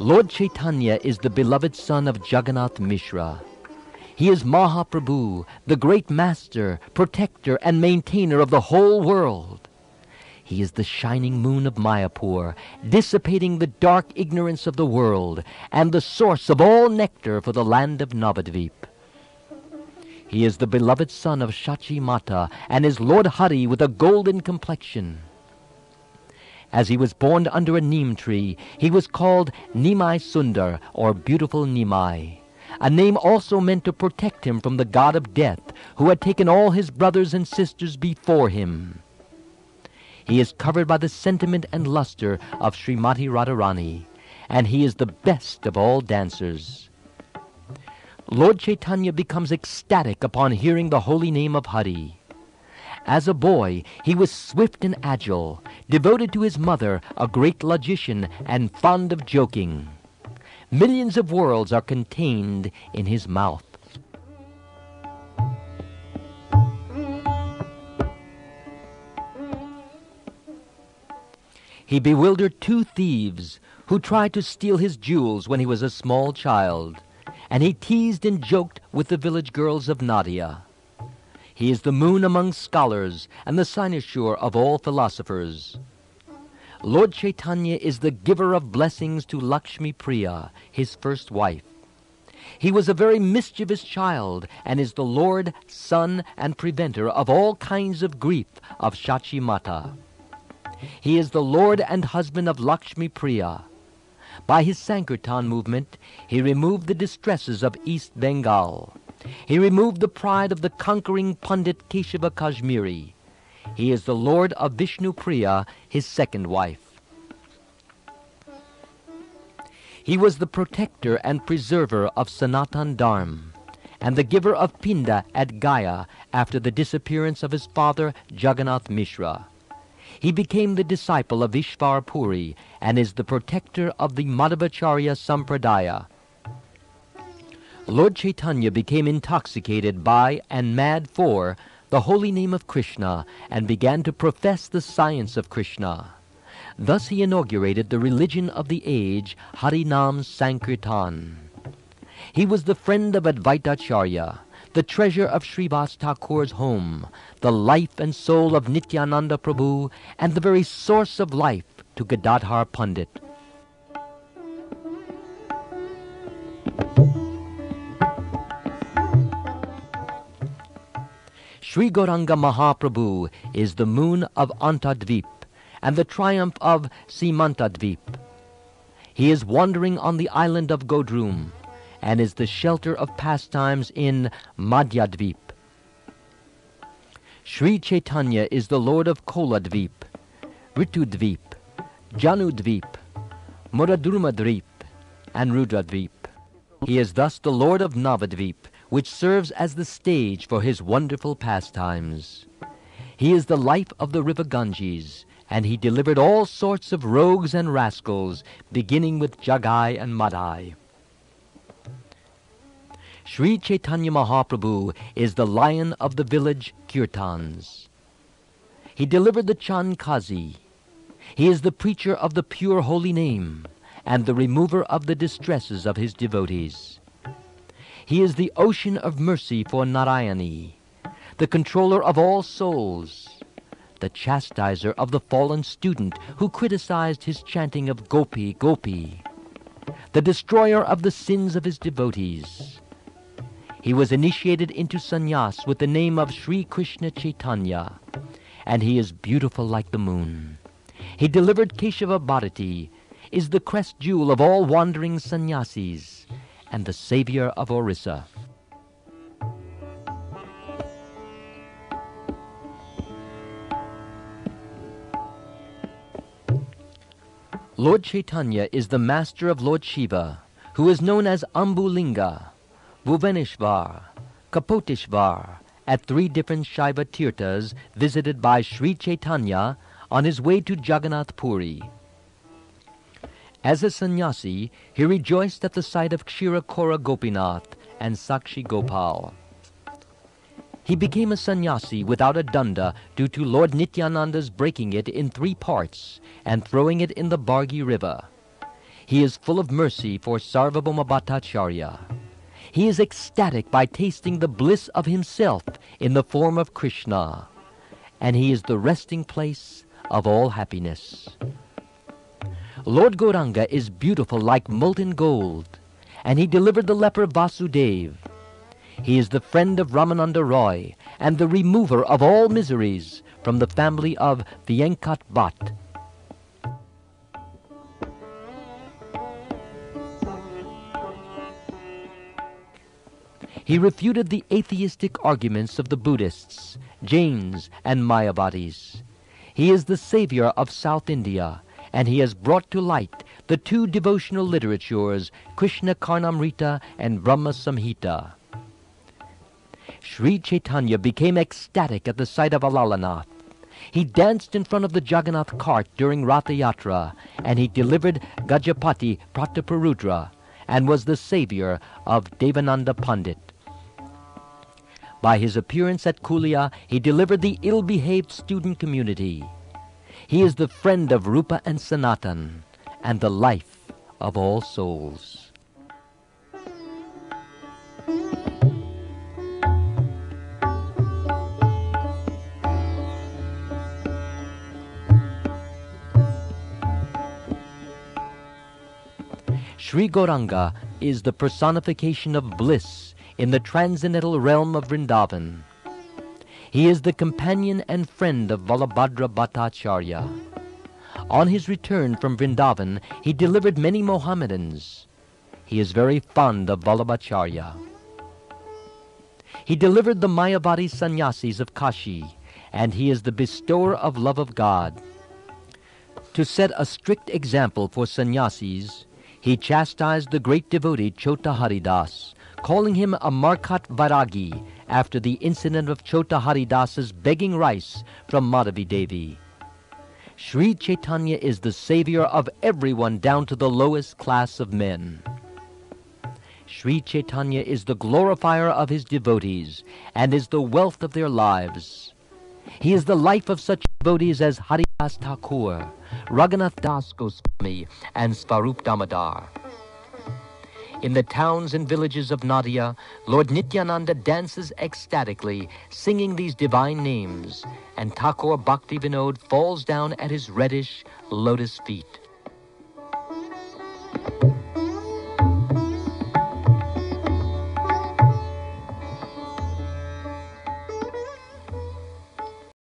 Lord Chaitanya is the beloved son of Jagannath Mishra. He is Mahaprabhu, the great master, protector, and maintainer of the whole world. He is the shining moon of Mayapur, dissipating the dark ignorance of the world, and the source of all nectar for the land of Navadvip. He is the beloved son of Shachi Mata, and is Lord Hari with a golden complexion. As he was born under a neem tree, he was called Nimai Sundar, or Beautiful Nimai, a name also meant to protect him from the god of death, who had taken all his brothers and sisters before him. He is covered by the sentiment and luster of Srimati Radharani, and he is the best of all dancers. Lord Chaitanya becomes ecstatic upon hearing the holy name of Hari. As a boy, he was swift and agile, devoted to his mother, a great logician, and fond of joking. Millions of worlds are contained in his mouth. He bewildered 2 thieves who tried to steal his jewels when he was a small child, and he teased and joked with the village girls of Nadia. He is the moon among scholars and the cynosure of all philosophers. Lord Chaitanya is the giver of blessings to Lakshmi Priya, his first wife. He was a very mischievous child, and is the lord, son, and preventer of all kinds of grief of Shachi Mata. He is the lord and husband of Lakshmi Priya. By his Sankirtan movement, he removed the distresses of East Bengal. He removed the pride of the conquering Pandit Keshava Kashmiri. He is the lord of Vishnu Priya, his second wife. He was the protector and preserver of Sanatan Dharma, and the giver of Pinda at Gaya after the disappearance of his father Jagannath Mishra. He became the disciple of Ishvar Puri and is the protector of the Madhvacharya Sampradaya. Lord Chaitanya became intoxicated by and mad for the holy name of Krishna and began to profess the science of Krishna. Thus he inaugurated the religion of the age, Harinam Sankirtan. He was the friend of Advaitacharya, the treasure of Srivas Thakur's home, the life and soul of Nityananda Prabhu, and the very source of life to Gadadhar Pandit. Sri Gauranga Mahaprabhu is the moon of Antadvip and the triumph of Simantadvip. He is wandering on the island of Godrum and is the shelter of pastimes in Madhyadvip. Sri Chaitanya is the lord of Koladvip, Ritudvip, Janudvip, Muradurmadvip, and Rudradvip. He is thus the lord of Navadvip, which serves as the stage for his wonderful pastimes. He is the life of the river Ganges, and he delivered all sorts of rogues and rascals, beginning with Jagai and Madai. Sri Chaitanya Mahaprabhu is the lion of the village Kirtans. He delivered the Chandkazi. He is the preacher of the pure holy name, and the remover of the distresses of his devotees. He is the ocean of mercy for Narayani, the controller of all souls, the chastiser of the fallen student who criticized his chanting of Gopi, Gopi, the destroyer of the sins of his devotees. He was initiated into sannyas with the name of Sri Krishna Chaitanya, and he is beautiful like the moon. He delivered Keshava Bharati, is the crest jewel of all wandering sannyasis, and the savior of Orissa. Lord Chaitanya is the master of Lord Shiva, who is known as Ambulinga, Bhuvaneshvar, Kapoteshvar, at 3 different Shaiva Tirthas visited by Sri Chaitanya on his way to Jagannath Puri. As a sannyasi, he rejoiced at the sight of Kshirakora Gopinath and Sakshi Gopal. He became a sannyasi without a danda due to Lord Nityananda's breaking it in 3 parts and throwing it in the Bargi River. He is full of mercy for Sarvabhauma Bhattacharya. He is ecstatic by tasting the bliss of himself in the form of Krishna, and he is the resting place of all happiness. Lord Gauranga is beautiful like molten gold, and he delivered the leper Vasudev. He is the friend of Ramananda Roy and the remover of all miseries from the family of Vienkat Bhatt. He refuted the atheistic arguments of the Buddhists, Jains, and Mayavadis. He is the savior of South India, and he has brought to light the two devotional literatures, Krishna Karnamrita and Brahma Samhita. Sri Chaitanya became ecstatic at the sight of Alalanath. He danced in front of the Jagannath cart during Ratha Yatra, and he delivered Gajapati Prataparudra, and was the savior of Devananda Pandit. By his appearance at Kulia, he delivered the ill-behaved student community. He is the friend of Rupa and Sanatan, and the life of all souls. Sri Gauranga is the personification of bliss in the transcendental realm of Vrindavan. He is the companion and friend of Vallabhadra Bhattacharya. On his return from Vrindavan, he delivered many Mohammedans. He is very fond of Vallabhacharya. He delivered the Mayavadi sannyasis of Kashi, and he is the bestower of love of God. To set a strict example for sannyasis, he chastised the great devotee Chota Haridas, calling him a Markat Vairagi after the incident of Chota Haridas's begging rice from Madhavi Devi. Sri Chaitanya is the savior of everyone down to the lowest class of men. Sri Chaitanya is the glorifier of his devotees and is the wealth of their lives. He is the life of such devotees as Haridas Thakur, Raghunath Das Goswami, and Svarup Damodar. In the towns and villages of Nadia, Lord Nityananda dances ecstatically, singing these divine names, and Thakur Bhakti Vinod falls down at his reddish lotus feet.